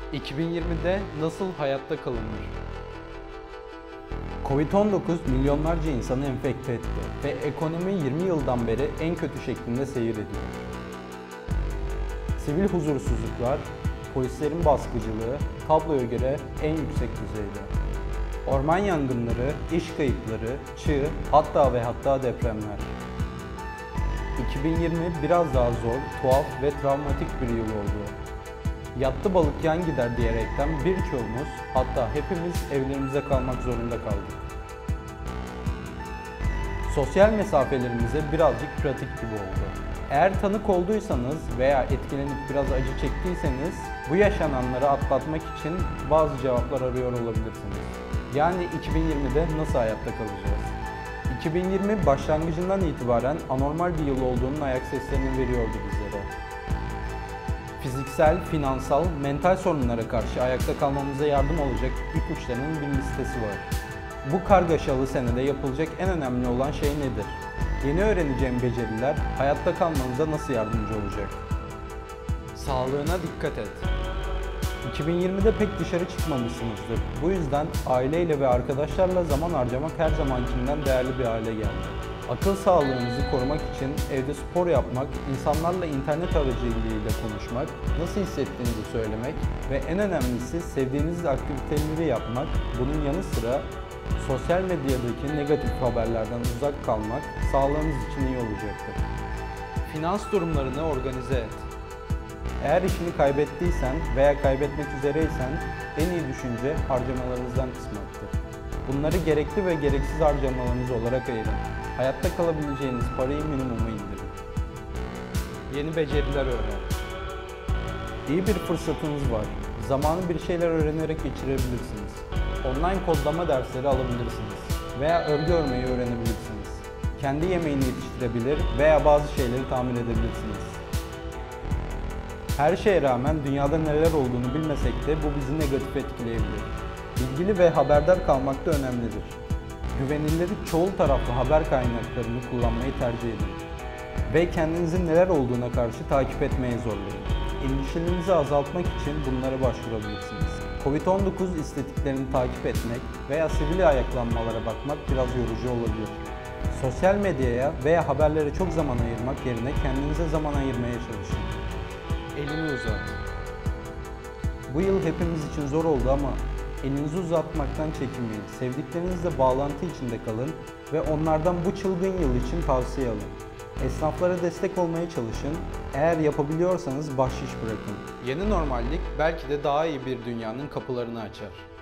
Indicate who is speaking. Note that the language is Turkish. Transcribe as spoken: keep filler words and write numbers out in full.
Speaker 1: iki bin yirmide nasıl hayatta kalınır?
Speaker 2: Covid on dokuz milyonlarca insanı enfekte etti ve ekonomi yirmi yıldan beri en kötü şeklinde seyir ediyor. Sivil huzursuzluklar, polislerin baskıcılığı tabloya göre en yüksek düzeyde. Orman yangınları, iş kayıpları, çığ, hatta ve hatta depremler. iki bin yirmi biraz daha zor, tuhaf ve travmatik bir yıl oldu. Yattı balık yan gider diyerekten birçoğumuz, hatta hepimiz evlerimize kalmak zorunda kaldık. Sosyal mesafelerimize birazcık pratik gibi oldu. Eğer tanık olduysanız veya etkilenip biraz acı çektiyseniz, bu yaşananları atlatmak için bazı cevaplar arıyor olabilirsiniz. Yani iki bin yirmide nasıl hayatta kalacağız? iki bin yirmi başlangıcından itibaren anormal bir yıl olduğunun ayak seslerini veriyordu bizlere. Fiziksel, finansal, mental sorunlara karşı ayakta kalmamıza yardım olacak ipuçlarının bir listesi var. Bu kargaşalı senede yapılacak en önemli olan şey nedir? Yeni öğreneceğim beceriler hayatta kalmanıza nasıl yardımcı olacak?
Speaker 1: Sağlığına dikkat et.
Speaker 2: iki bin yirmide pek dışarı çıkmamışsınızdır. Bu yüzden aileyle ve arkadaşlarla zaman harcamak her zamankinden değerli bir hale geldi. Akıl sağlığınızı korumak için evde spor yapmak, insanlarla internet aracılığıyla konuşmak, nasıl hissettiğinizi söylemek ve en önemlisi sevdiğiniz aktiviteleri yapmak, bunun yanı sıra sosyal medyadaki negatif haberlerden uzak kalmak sağlığınız için iyi olacaktır.
Speaker 1: Finans durumlarını organize et.
Speaker 2: Eğer işini kaybettiysen veya kaybetmek üzereysen en iyi düşünce harcamalarınızdan kısmaktır. Bunları gerekli ve gereksiz harcamalarınız olarak ayırın. Hayatta kalabileceğiniz parayı minimuma indirin.
Speaker 1: Yeni beceriler öğren.
Speaker 2: İyi bir fırsatınız var. Zamanı bir şeyler öğrenerek geçirebilirsiniz. Online kodlama dersleri alabilirsiniz veya örgü örmeyi öğrenebilirsiniz. Kendi yemeğini yetiştirebilir veya bazı şeyleri tamir edebilirsiniz. Her şeye rağmen dünyada neler olduğunu bilmesek de bu bizi negatif etkileyebilir. Bilgili ve haberdar kalmak da önemlidir. Güvenilir çoğul taraflı haber kaynaklarını kullanmayı tercih edin. Ve kendinizin neler olduğuna karşı takip etmeye zorlayın. Endişelerinizi azaltmak için bunlara başvurabilirsiniz. Covid on dokuz istatistiklerini takip etmek veya sivil ayaklanmalara bakmak biraz yorucu olabilir. Sosyal medyaya veya haberlere çok zaman ayırmak yerine kendinize zaman ayırmaya çalışın.
Speaker 1: Elini uzat.
Speaker 2: Bu yıl hepimiz için zor oldu ama elinizi uzatmaktan çekinmeyin. Sevdiklerinizle bağlantı içinde kalın ve onlardan bu çılgın yıl için tavsiye alın. Esnaflara destek olmaya çalışın. Eğer yapabiliyorsanız bahşiş bırakın.
Speaker 1: Yeni normallik belki de daha iyi bir dünyanın kapılarını açar.